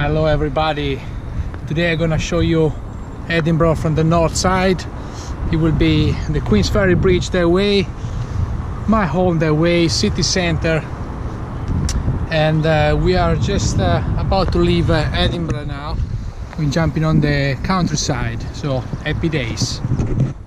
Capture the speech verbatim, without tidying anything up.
Hello everybody, today I'm gonna show you Edinburgh from the north side. It will be the Queen's Ferry Bridge that way, my home that way, city center, and uh, we are just uh, about to leave uh, Edinburgh now. We're jumping on the countryside, so happy days.